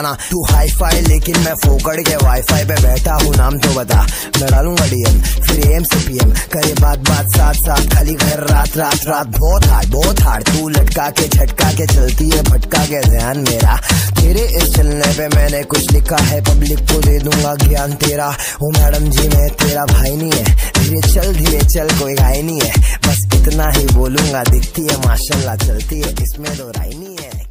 तू hi fi लेकिन मैं फोकड़ के वाईफाई पे बैठा हूँ, नाम तो बता। मैं डालूंगा डीएम फिर एम से पीएम, करे बात साथ साथ, खाली घर रात रात रात। बहुत हार्ड तू लटका के झटका के चलती है, भटका के ध्यान मेरा। तेरे इस चलने पे मैंने कुछ लिखा है, पब्लिक को दे दूंगा ज्ञान तेरा। ओ मैडम जी मैं तेरा भाई नहीं है, धीरे चल कोई घाई नहीं है। बस इतना ही बोलूंगा, दिखती है माशाल्लाह चलती है, इसमें तो राय नहीं है।